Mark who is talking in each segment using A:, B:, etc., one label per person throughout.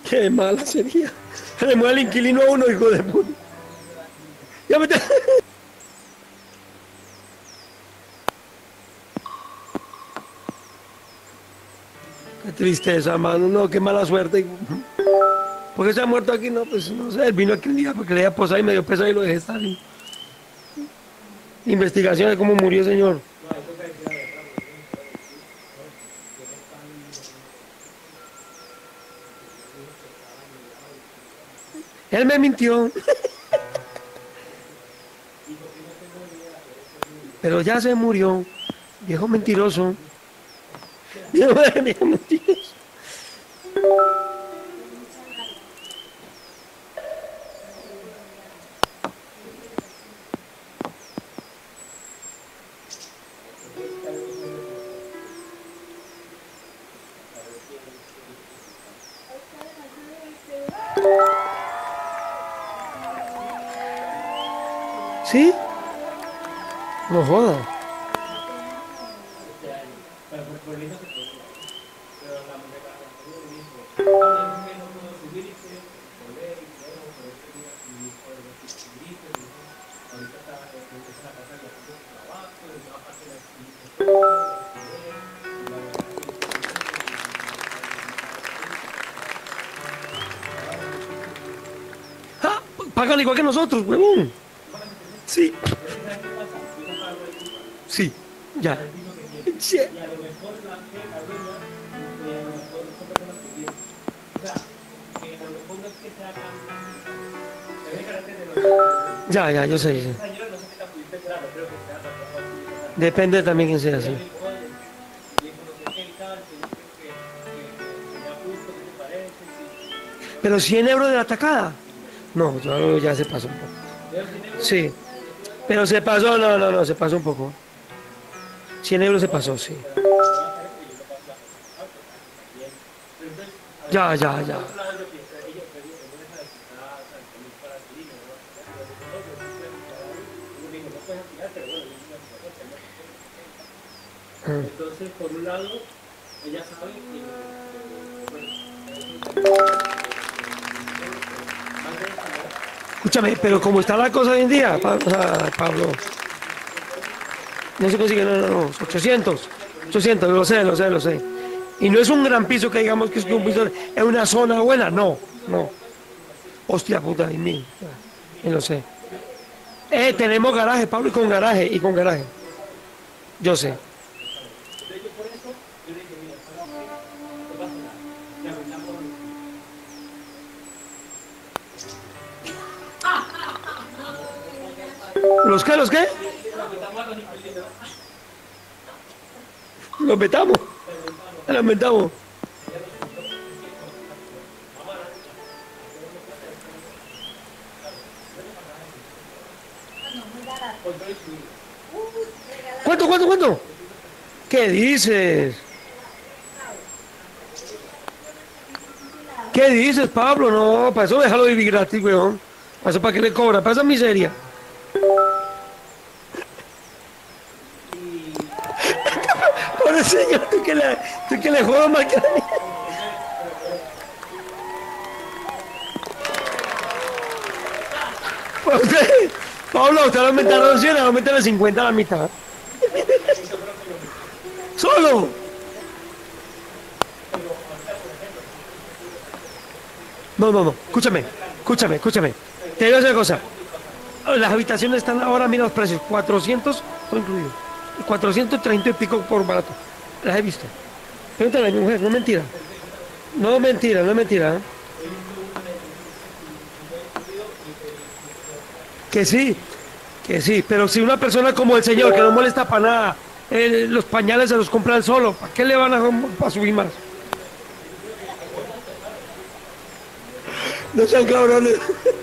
A: Qué mala sería. Se le mueve el inquilino a uno, hijo de puta. Ya me... Qué tristeza, mano. No, qué mala suerte. ¿Por qué se ha muerto aquí? No, pues no sé. Él vino aquí un día porque le había posado y me dio pesado y lo dejé estar. Investigación de cómo murió el señor. Él me mintió. Pero ya se murió. Viejo mentiroso. Viejo mentiroso. ¿Sí? No joda. ¡Ah! Pagan igual que nosotros, huevón. Sí. Sí. Ya. Sí. Ya, ya, yo sé, sí. Depende también quién sea, sí. Pero 100 euros de la tacada. No, yo ya se pasó un poco. Sí. Pero se pasó, no, se pasó un poco. 100 euros se pasó, sí. Ya, ya, ya. Entonces, por un lado, ella sabe escúchame, pero como está la cosa hoy en día, Pablo, no se consigue, no, 800, lo sé. Y no es un gran piso que digamos que es un piso, es una zona buena, no. Hostia puta, y mí, lo sé. Tenemos garaje, Pablo, y con garaje. Yo sé. ¿Los qué? ¿Los qué? Los metamos. Los metamos. ¿Cuánto? ¿Qué dices? ¿Qué dices, Pablo? No, para eso déjalo vivir gratis, weón. ¿Para eso para qué le cobra? Para esa miseria. Por el señor, tú que le jodas más que a mí. Usted, Pablo, usted va a aumentar a 200, va a aumentar a 50 a la mitad. ¡Solo! No, escúchame. Te digo una cosa. Las habitaciones están ahora, mira los precios, 400, todo incluido. 430 y pico por barato. Las he visto. Pregúntale a mi mujer, no es mentira. No es mentira. ¿Eh? Que sí, pero si una persona como el señor, que no molesta para nada, los pañales se los compran solo, ¿para qué le van a subir más? No sean cabrones.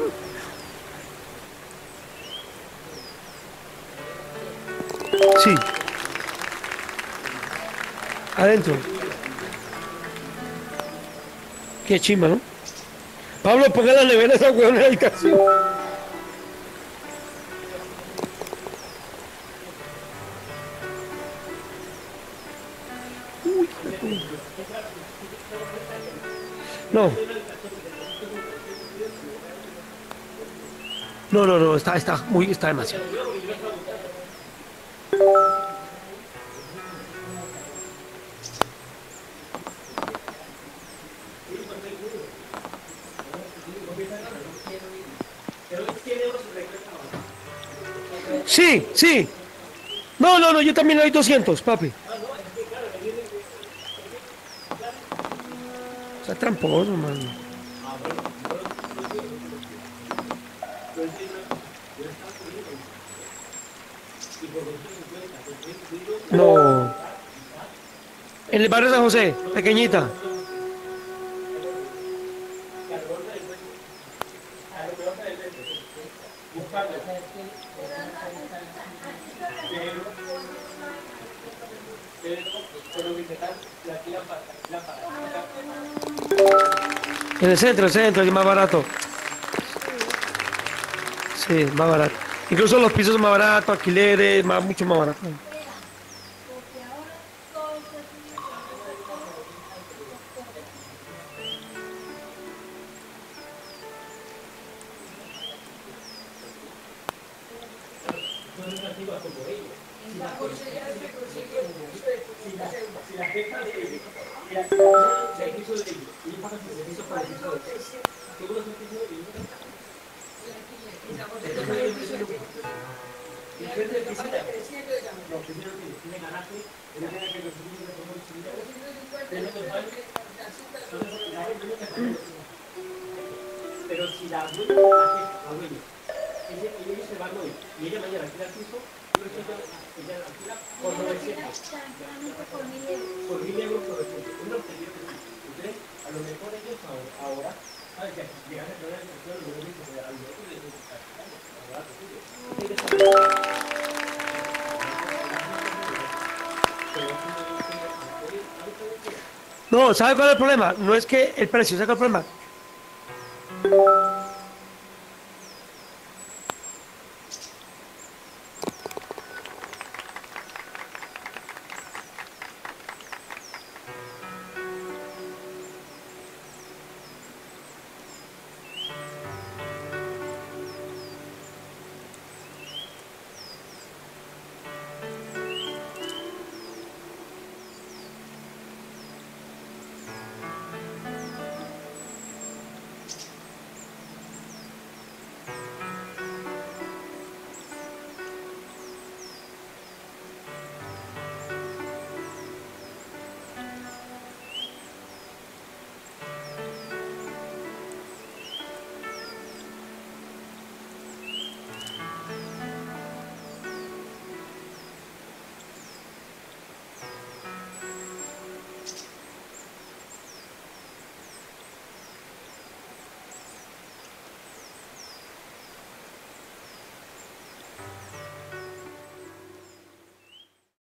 A: Sí. Adentro. Qué chimba, ¿no? Pablo, ponga la nevera a esa huevona en la habitación. Uy. No, no, no, no, está demasiado. Sí, sí. No, no, no, yo también le doy 200, papi. Está tramposo, mano. No. En el barrio San José, pequeñita. En el centro, es más barato. Sí, más barato. Incluso los pisos son más baratos, alquileres, mucho más barato. No, ¿sabe cuál es el problema? No es que el precio, ¿sabe cuál es el problema?